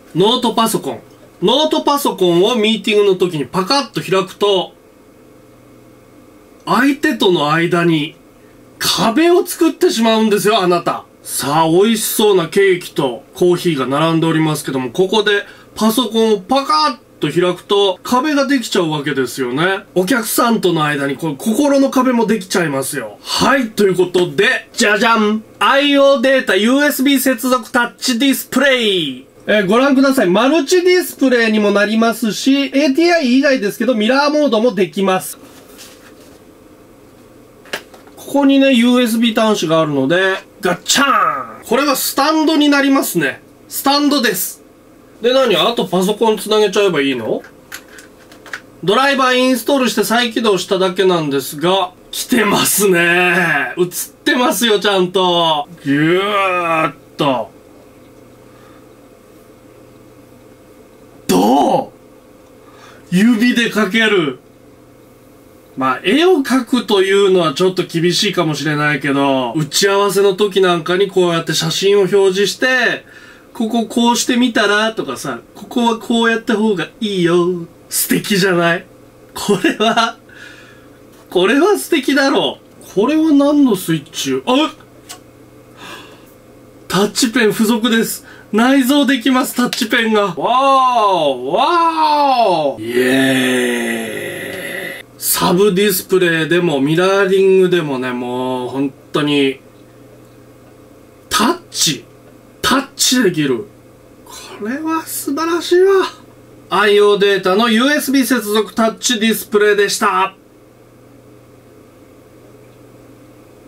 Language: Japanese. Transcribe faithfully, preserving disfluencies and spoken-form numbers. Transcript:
ノートパソコン。ノートパソコンをミーティングの時にパカッと開くと、相手との間に壁を作ってしまうんですよ、あなた。さあ、美味しそうなケーキとコーヒーが並んでおりますけども、ここでパソコンをパカッと開くと壁ができちゃうわけですよね。お客さんとの間にこう心の壁もできちゃいますよ。はい、ということで、じゃじゃん !アイオー データ ユーエスビー 接続タッチディスプレイ。えー、ご覧ください。マルチディスプレイにもなりますし、エーティーアイ 以外ですけどミラーモードもできます。ここにね、ユーエスビー 端子があるので、ガッチャーン。これはスタンドになりますね。スタンドです。で、何？あとパソコンつなげちゃえばいいの？ドライバーインストールして再起動しただけなんですが、来てますね。映ってますよ、ちゃんと。ぎゅーっと。どう？指で描ける。まあ、絵を描くというのはちょっと厳しいかもしれないけど、打ち合わせの時なんかにこうやって写真を表示して、こここうしてみたらとかさ、ここはこうやった方がいいよ。素敵じゃない？これは、これは素敵だろう。これは何のスイッチ？あっ！タッチペン付属です。内蔵できます、タッチペンが。わーわーイエーイ。サブディスプレイでもミラーリングでもね、もう本当に、タッチタッチできる。これは素晴らしいわ。アイオー データの ユーエスビー 接続タッチディスプレイでした。